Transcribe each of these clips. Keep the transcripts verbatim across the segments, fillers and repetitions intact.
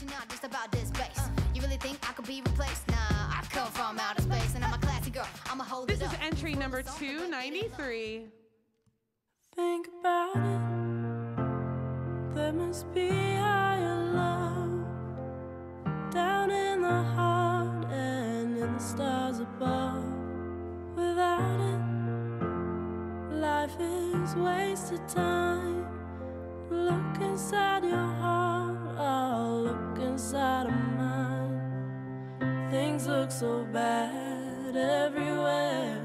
not just about this bass. You really think I could be replaced? Nah, I come from outer space, and I'm a classy girl. I'ma hold This it up. is entry number two ninety-three. Think about it. There must be higher love down in the heart and in the stars above. Without it, life is wasted time. Look inside your heart, oh, look inside of mine. Things look so bad everywhere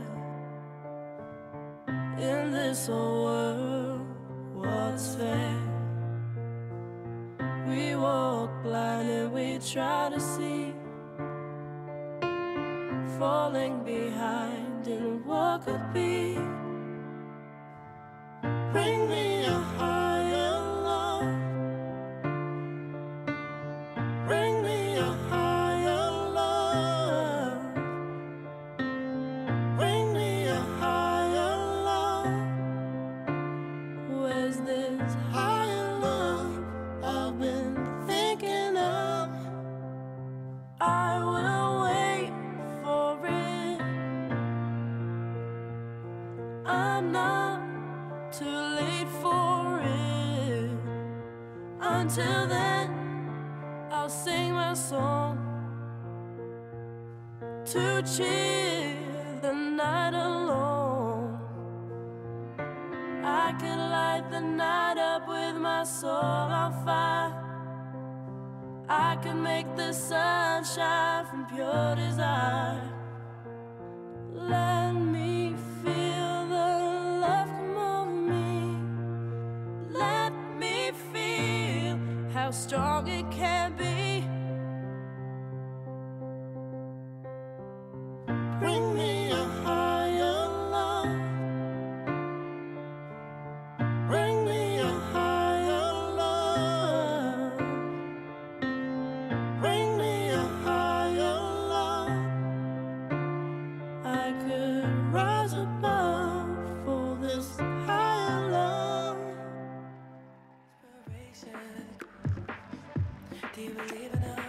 in this whole world. What's fair? We walk blind and we try to see, falling behind in what could be. Bring me a higher love. Bring me a higher love. Bring me a higher love. Where's this higher love I've been thinking of? I will wait for it. I'm not too late for it. Until then, I'll sing my song to cheer the night alone. I could light the night up with my soul on fire. I could make the sun shine from pure desire. Let me feel the love come over me. Let me feel how strong it can be. Bring me a higher love. Bring me a higher love. Bring me a higher love. I could rise above for this higher love. Inspiration. Do you believe in love?